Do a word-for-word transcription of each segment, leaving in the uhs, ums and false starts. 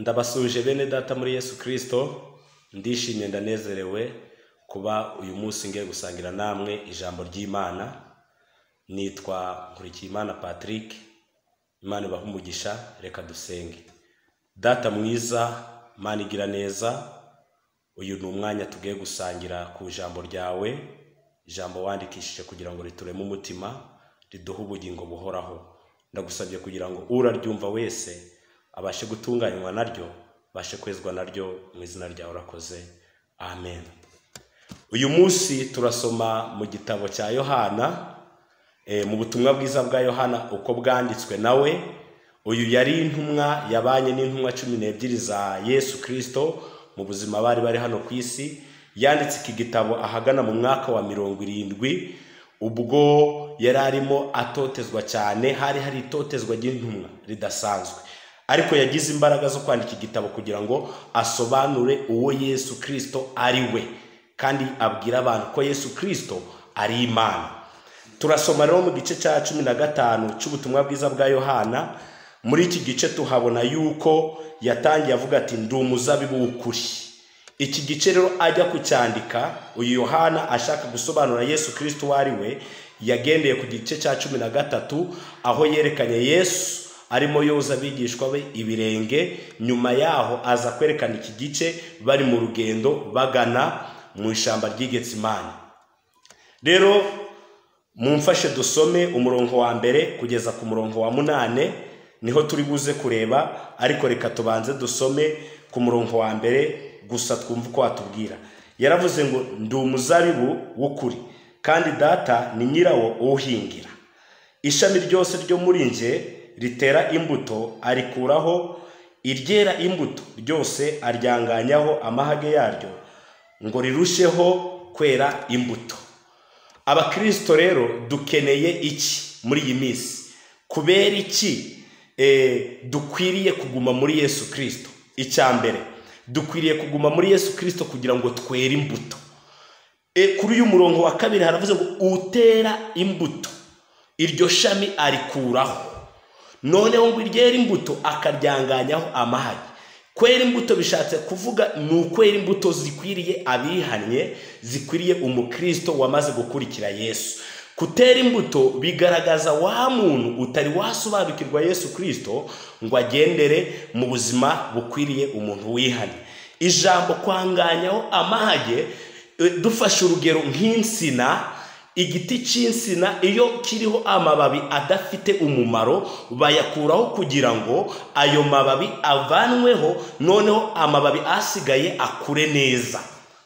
Ndabasuje bene data muri Yesu Kristo, ndishimye ndanezerewe kuba uyu munsi ngiye gusangira namwe ijambo ry'Imana. Nitwa Nkurikiyimana Patrick. Imana ibahe umugisha, reka dusenge. Data mwiza, Mana igira neza, uyu ni umwanya tugiye gusangira ku ijambo ryawe, ijambo wandikishije kugira ngo ritureme umutima, riduhe ubugingo buhoraho. Ndagusabye kugira ngo uraryumva wese abashe gutunganywa naryo, bashe kwezwa naryo, mu izina ryawe urakoze. Amen. Uyu munsi turasoma mu gitabo cya Yohana, e, mu butumwa bwiza bwa Yohana uko bwanditswe nawe. Uyu yari intumwa yabanye n'intumwa cumi n'ebyiri za Yesu Kristo mu buzima bari bari hano ku isi. Yanditse iki gitabo ahagana mu mwaka wa mirongo irindwi, ubwo yari arimo atotezwa cyane. Hari hari itotezwa ry'intumwa ridasanzwe, ariko yagize imbaraga zo kwandika igitabo kugira ngo asobanure uwo Yesu Kristo ari we, kandi abwira abantu ko Yesu Kristo ari Imana. Turasoma rero mu gice cya cumi na gatanu cy'ubutumwa bwiza bwa Yohana. Muri iki gice tuhabona yuko yatangiye avuga ati ndi umuzabibu w'ukuri. Iki gice rero ajya kucyandika, uyu Yohana ashaka gusobanura Yesu Kristo wari we, yagendeye ku gice cya cumi na gatatu aho yerekanye Yesu arimo yoza abigishwa be ibirenge. Nyuma yaho aza kwerekana iki gice bari mu rugendo bagana mu ishamba ry'Igetsimani. Rero mumfashe dusome umurongo wa mbere kugeza ku murongo wa munane, niho turi buze kureba, ariko reka tubanze dusome ku murongo wa mbere gusa twumva uko watubwira. Yaravuze ngo ndi umuzabibu w'ukuri, kandi data ni nyirawo uwuhingira. Ishami ryose ryo muri nje ritera imbuto arikuraho, iryera imbuto ryose aryanganyaho amahage yaryo ngo rirusheho kwera imbuto. Abakristo rero dukeneye iki muri iyi minsi? Kubera iki e, dukwiriye kuguma muri Yesu Kristo? Icyambere, dukwiriye kuguma muri Yesu Kristo kugira ngo twere imbuto. E, kuri uyu murongo wa kabiri haravuze ngo utera imbuto iryo shami arikuraho, noneho ngo iryera imbuto akaryanganyaho amahage. Kwera imbuto bishatse kuvuga ni ukwera imbuto zikwiriye abihannye, zikwiriye umukristo wamaze gukurikira Yesu. Kutera imbuto bigaragaza wa muntu utari wasobanukirwa Yesu Kristo ngo agendere mu buzima bukwiriye umuntu wihannye. Ijambo kwanganyaho amahage, dufashe urugero nk'insina. Igiti cy'insina iyo kiriho amababi adafite umumaro, bayakuraho kugira ngo ayo mababi avanweho, noneho amababi asigaye akure neza.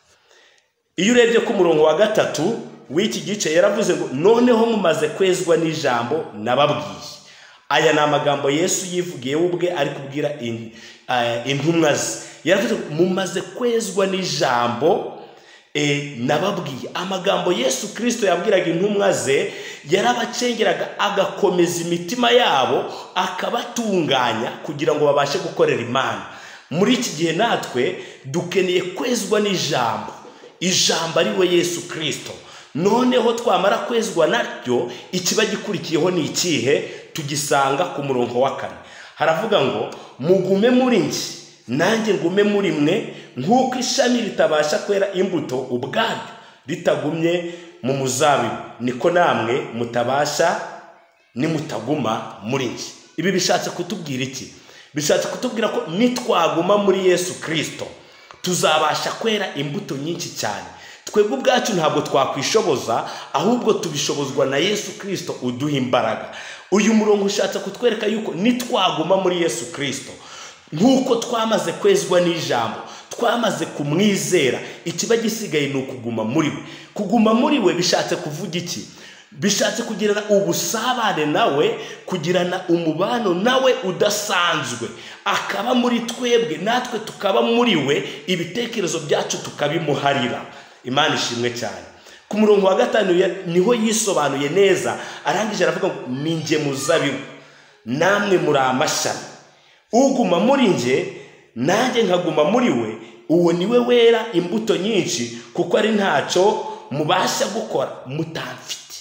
Iyo urebye ku murongo wa gatatu w'iki gice yaravuze ngo noneho mumaze kwezwa n'ijambo nababwiye. Aya ni amagambo Yesu yivugiye ubwe ari kubwira intumwa ze. Yaravuze ngo mumaze kwezwa n'ijambo E, nababwiye. Amagambo Yesu Kristo yabwiraga intumwa ze yarabacengeraga agakomeza imitima yabo, akabatunganya kugira ngo babashe gukorera Imana. Muri iki gihe natwe dukeneye kwezwa n'ijambo, ijambo ari we Yesu Kristo. Noneho twamara kwezwa naryo, ikiba gikurikiyeho ni ikihe? Tugisanga ku murongo wa kane. Haravuga ngo mugume muri nje nanjye ngume muri mwe, nk'uko ishami ritabasha kwera imbuto ubwaryo ritagumye mu muzabibu, niko namwe mutabasha nimutaguma muri nje. Ibi bishatse kutubwira iki? Bishatse kutubwira ko nitwaguma muri Yesu Kristo tuzabasha kwera imbuto nyinshi cyane. Twebwe ubwacu ntabwo twakwishoboza, ahubwo tubishobozwa na Yesu Kristo uduha imbaraga. Uyu murongo ushatse kutwereka yuko nitwaguma muri Yesu Kristo, nk'uko twamaze kwezwa n'ijambo, twamaze kumwizera, ikiba gisigaye ni ukuguma muri we. Kuguma muri we bishatse kuvuga iki? Bishatse kugirana ubusabane nawe, kugirana umubano nawe udasanzwe, akaba muri twebwe natwe tukaba muri we, ibitekerezo byacu tukabimuharira. Imana ishimwe cyane. Ku murongo wa gatanu niho yisobanuye neza, arangije aravuga ngo ni nje muzabibu, namwe muri amashami. Uguma muri nje nanjye nkaguma muri we, uwo niwe wera imbuto nyinshi, kuko ari ntacyo mubasha gukora mutamfite.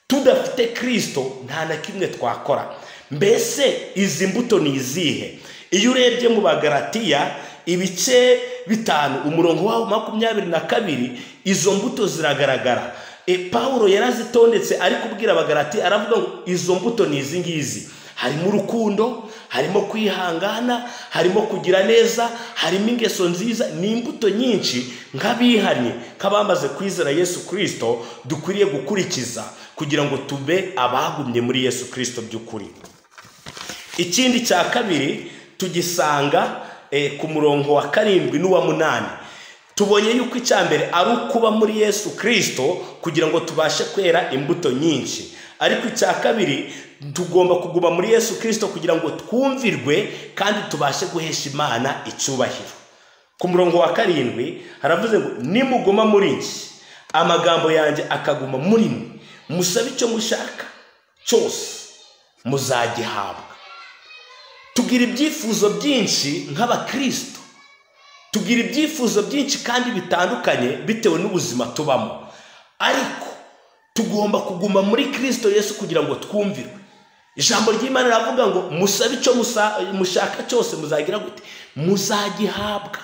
Tudafite Kristo nta na kimwe twakora. Mbese izi mbuto ni izihe? iyo urebye mu Bagalatiya ibice bitanu umurongo wa makumyabiri na kabiri izo mbuto ziragaragara. E Paulo yarazitondetse ari kubwira Abagalatiya aravuga ngo izo mbuto ni izi ngizi: harimo urukundo, harimo kwihangana, harimo kugira neza, harimo ingeso nziza. Ni imbuto nyinshi nk'abihanye kabamaze kwizera Yesu Kristo dukwiriye gukurikiza kugira ngo tube abagumye muri Yesu Kristo by'ukuri. Ikindi cya kabiri tugisanga e, ku murongo wa karindwi n'uwa munani. Tubonye yuko icyambere ari ukuba muri Yesu Kristo kugira ngo tubashe kwera imbuto nyinshi. Ariko icya kabiri tugomba kuguma muri Yesu Kristo kugira ngo twumvirwe kandi tubashe guhesha Imana icyubahiro. Ku murongo wa karindwi haravuze ngo nimuguma muri iki amagambo yanjye akaguma muri mwe, musabe icyo mushaka cyose muzagihabwa. Tugira ibyifuzo byinshi nk'Abakristo, tugira ibyifuzo byinshi kandi bitandukanye bitewe n'ubuzima tubamo, ariko tugomba kuguma muri Kristo Yesu kugira ngo twumvirwe. Ijambo ry'Imana riravuga ngo musabe icyo mushaka cyose muzagira gute? Muzagihabwa.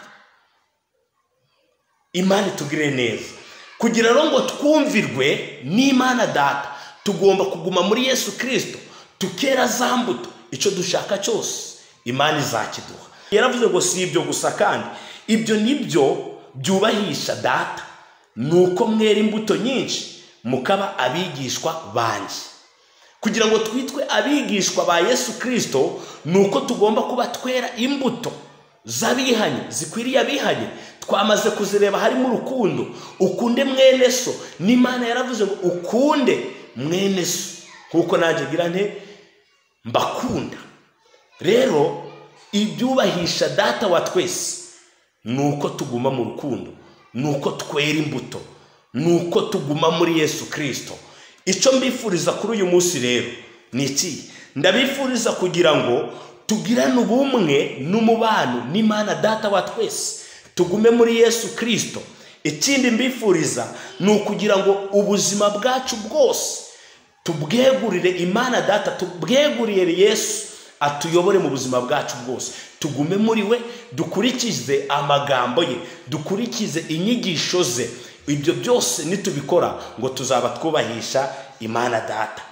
Imana itugire neza. Kugira ngo twumvirwe n'Imana Data tugomba kuguma muri Yesu Kristo, tukera za mbuto. Icyo dushaka cyose Imana izakiduha. Yaravuze ngo si ibyo gusa kandi ibyo nibyo byubahisha Data, nuko mwera imbuto nyinshi mukaba abigishwa banjye. Kugira ngo twitwe abigishwa ba Yesu Kristo nuko tugomba kuba twera imbuto z'abihanye, zikwiriye abihanye. Twamaze kuzireba harimo urukundo, ukunde mwene so. N'Imana yaravuze ngo ukunde mwene so kuko nanjye gira nte mbakunda. Rero ibyubahisha Data wa twese nuko tuguma mu rukundo, nuko twera imbuto, nuko tuguma muri Yesu Kristo. Icyo mbifuriza kuri uyu munsi rero ni iki? Ndabifuriza kugira ngo tugirane ubumwe n'umubano n'Imana Data wa twese, tugume muri Yesu Kristo. Ikindi mbifuriza ni ukugira ngo ubuzima bwacu bwose tubwegurire Imana Data, tubwegurire Yesu atuyobore mu buzima bwacu bwose. Tugume muri we, dukurikize amagambo ye, dukurikize inyigisho ze. Ibyo byose nitubikora ngo tuzaba twubahisha Imana Data.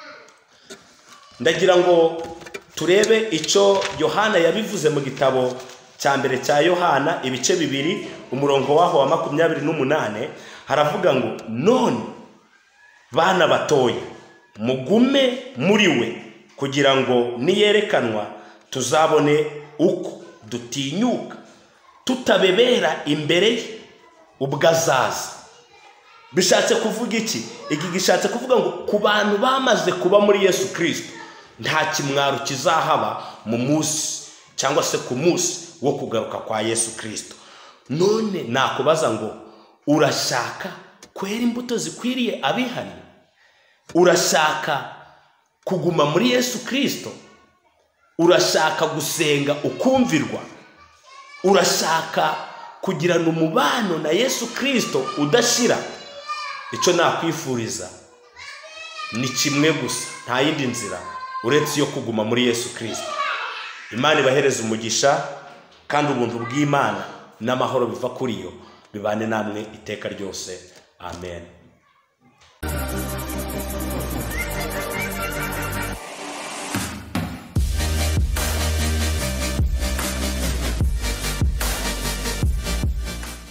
Ndagira ngo turebe icyo Yohana yabivuze mu gitabo cya mbere cya Yohana ibice bibiri umurongo waho wa makumyabiri n'umunane. Haravuga ngo none bana batoya mugume muri we kugira ngo niyerekanwa tuzabone uko dutinyuka tutabebera imbere ye ubwo azaza. Bishatse kuvuga iki? Iki gishatse kuvuga ngo ku bantu bamaze kuba muri Yesu Kristo nta kimwaro kizahaba mu munsi cyangwa se ku munsi wo kugaruka kwa Yesu Kristo. None nakubaza ngo urashaka kwera imbuto zikwiriye abihanye? Urashaka kuguma muri Yesu Kristo? Urashaka gusenga ukumvirwa? Urashaka kugirana umubano na Yesu Kristo udashira? Icyo nakwifuriza ni kimwe gusa, nta yindi nzira uretse yo kuguma muri Yesu Kristo. Imana ibahereze umugisha kandi ubuntu bw'Imana n'amahoro biva kuri yo bibane namwe iteka ryose. Amen.